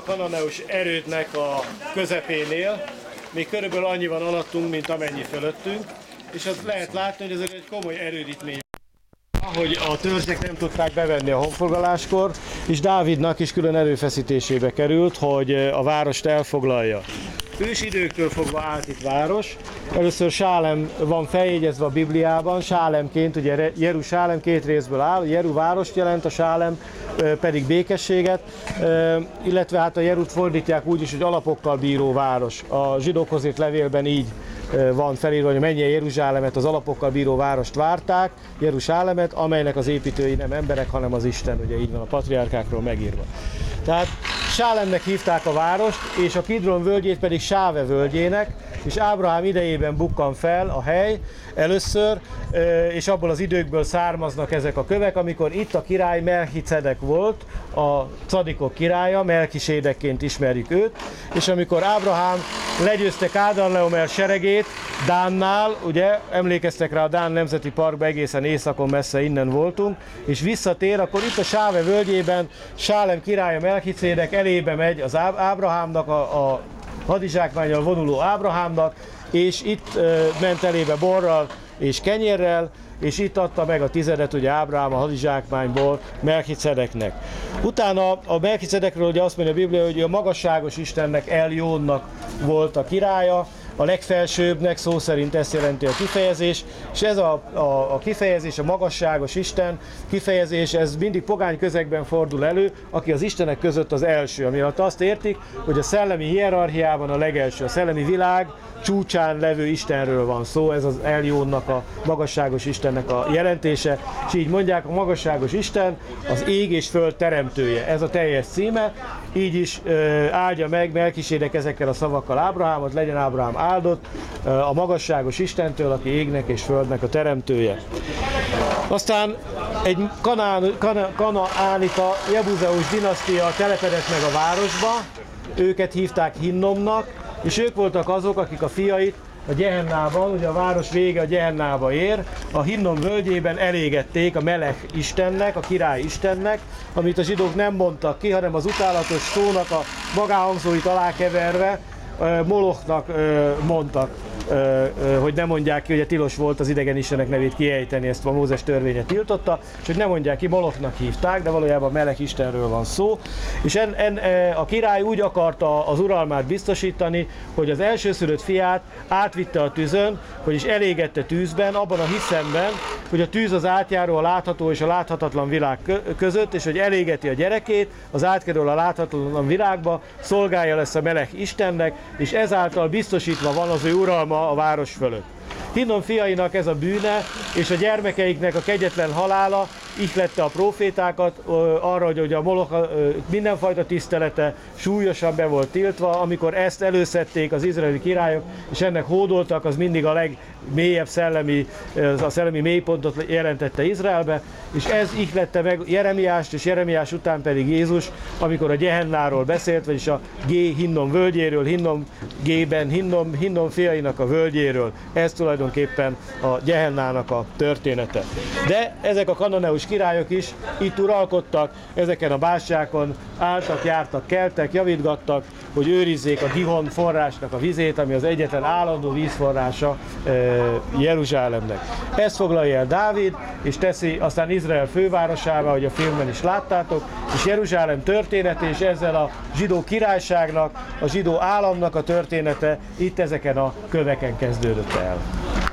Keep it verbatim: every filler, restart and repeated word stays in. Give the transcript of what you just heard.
Kananeus erődnek a közepénél, még körülbelül annyi van alattunk, mint amennyi fölöttünk, és azt lehet látni, hogy ez egy komoly erődítmény. Ahogy a törzsek nem tudták bevenni a honfoglaláskor, és Dávidnak is külön erőfeszítésébe került, hogy a várost elfoglalja. Ősidőktől fogva állt itt város. Először Sálem van feljegyezve a Bibliában, Sálemként, ugye Jerusálem két részből áll, Jeru várost jelent, a Sálem pedig békességet, illetve hát a Jerut fordítják úgy is, hogy alapokkal bíró város. A zsidókhoz írt levélben így van felírva, hogy mennyi Jeruzsálemet, az alapokkal bíró várost várták, Jeruzsálemet, amelynek az építői nem emberek, hanem az Isten, ugye így van a patriárkákról megírva. Tehát Sálemnek hívták a várost, és a Kidron völgyét pedig Sáve völgyének, és Ábrahám idejében bukkan fel a hely először, és abból az időkből származnak ezek a kövek, amikor itt a király Melchicedek volt, a cadikok királya, Melchisédekként ismerjük őt, és amikor Ábrahám legyőzte Kádár-Leomer seregét Dánnál, ugye emlékeztek rá a Dán Nemzeti Parkba, egészen északon messze innen voltunk, és visszatér, akkor itt a Sáve völgyében Sálem királya Melchisédek elébe megy az Ábrahámnak, a, a hadizsákmánnyal vonuló Ábrahámnak, és itt uh, ment elébe borral és kenyérrel, és itt adta meg a tizedet ugye Ábrahám a hadizsákmányból Melchicedeknek. Utána a Melchicedekről ugye azt mondja a Biblia, hogy a magasságos Istennek Eljónnak volt a királya, a legfelsőbbnek, szó szerint ezt jelenti a kifejezés, és ez a, a, a kifejezés, a magasságos Isten kifejezés, ez mindig pogány közegben fordul elő, aki az Istenek között az első, ami alatt azt értik, hogy a szellemi hierarchiában a legelső, a szellemi világ csúcsán levő Istenről van szó, ez az Eljónnak, a magasságos Istennek a jelentése, és így mondják, a magasságos Isten az ég és föld teremtője, ez a teljes címe, így is ö, áldja meg Melchisédek ezekkel a szavakkal Ábrahámot, legyen Ábrahám áldott ö, a magasságos Istentől, aki égnek és földnek a teremtője. Aztán egy kanán, kana, kanaánita, Jebuzeus dinasztia telepedett meg a városba, őket hívták Hinnomnak, és ők voltak azok, akik a fiait a Gyehennában, ugye a város vége a Gyehennába ér, a Hinnom völgyében elégették a Melech Istennek, a király Istennek, amit a zsidók nem mondtak ki, hanem az utálatos szónak a magáhangzóit alákeverve Molochnak mondtak, hogy ne mondják ki, hogy tilos volt az idegen istenek nevét kiejteni, ezt a Mózes törvénye tiltotta, és hogy ne mondják ki, Molochnak hívták, de valójában Melech Istenről van szó. És en, en, a király úgy akarta az uralmát biztosítani, hogy az elsőszülött fiát átvitte a tűzön, vagyis elégette tűzben, abban a hiszemben, hogy a tűz az átjáró a látható és a láthatatlan világ között, és hogy elégeti a gyerekét, az átkerül a láthatatlan világba, szolgálja lesz a Melech Istennek, és ezáltal biztosítva van az ő uralma a város fölött. Hinnom fiainak ez a bűne, és a gyermekeiknek a kegyetlen halála ihlette a profétákat arra, hogy a Moloch mindenfajta tisztelete súlyosan be volt tiltva, amikor ezt előszedték az izraeli királyok, és ennek hódoltak, az mindig a legmélyebb szellemi, a szellemi mélypontot jelentette Izraelbe, és ez ihlette meg Jeremiást, és Jeremiás után pedig Jézus, amikor a Gyehennáról beszélt, vagyis a G Hinnom völgyéről, Hinnom G-ben, Hinnom, Hinnom fiainak a völgyéről. Ez tulajdonképpen a Gyehennának a története. De ezek a kananeus királyok is itt uralkodtak, ezeken a bástyákon álltak, jártak, keltek, javítgattak, hogy őrizzék a Gihon forrásnak a vizét, ami az egyetlen állandó vízforrása e, Jeruzsálemnek. Ezt foglalja el Dávid, és teszi aztán Izrael fővárosává, ahogy a filmben is láttátok, és Jeruzsálem története, és ezzel a zsidó királyságnak, a zsidó államnak a története itt ezeken a köveken kezdődött el.